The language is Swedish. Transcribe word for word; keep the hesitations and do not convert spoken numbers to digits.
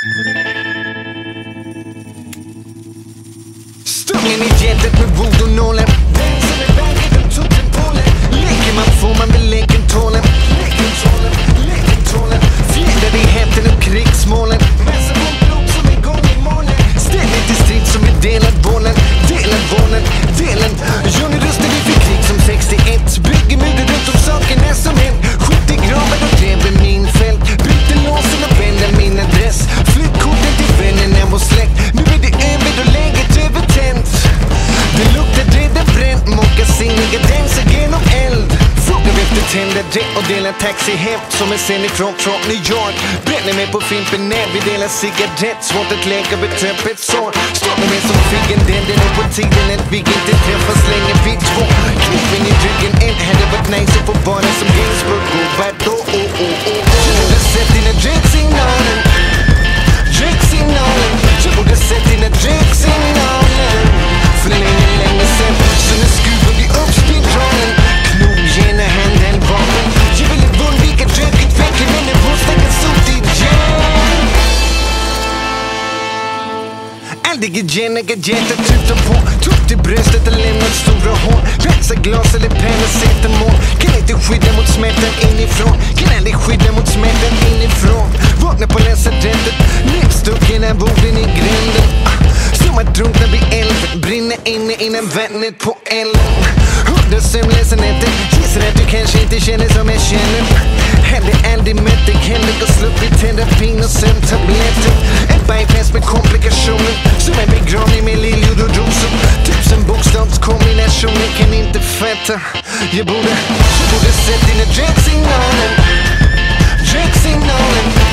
Stungen i hjärtat med voodoo-nålen. Dansen är vägen, de tog den pålen. Leker man får man väl leken tålen. Leken tålen, leken tålen. Fjärdar i hämten och krigsmålen. Massa på blod som är gång i målen. Ständigt i strid som vi delat bollen. Delat bollen, delen. Johnny röstade vi för krig som sextioett. Bygger murar runt om sakerna som hänt. sjuttio gravar och gräver min fält. Bryter låsen och vänder min adress. Flyttkorten till vännerna och släkt. Nu är det över och läget övertänt. Det luktar redan bränt. Mockasiniga danser genom eld. Frågar efter tänder det och delar taxi hem. Som en scen ifrån från New York. Bränner mig på Fimpen när vi delar cigarett. Svårt att lägga vid öppet sår. Står med som fienden. Den är på tiden att vi inte träffas länge vi två. Knippen i ryggen än. Hade varit nice att få bara som Ginsburg. Och vadå? Oh, oh, oh, oh. Jag borde sett dina dragsignaler. Dragsignaler. Jag borde sett dina dragsignaler. För länge, länge sen. Så nu skruvar vi upp spiralen. Knog gärna handelvapen. Jag ville undvika dragutveckling. Men det var stackars ut i jam. Aldrig igen, jag hjärtat tutar på. Tutt i bröstet och lämnat stora hår. Rensa glas eller paracetamol. Kan inte skydda mot smärtan inifrån. Kan aldrig skydda mot smärtan inifrån. Vakna på lasarettet. Nedstucken av orden i gränden. Som att drunkna vid elden. Brinna inne innan vattnet på elden. Hundra sömnlösa nätter. Gissar att du kanske inte känner som jag känner. Hade aldrig mött dig. Hände och sluppit terapin och sömntabletter. En bypass med komplikationer. Som en begravning med liljor och rosor. Tusen bokstavskombinationer kan inte fatta. Jag borde, jag borde sett dina dragsignaler. Dragsignaler.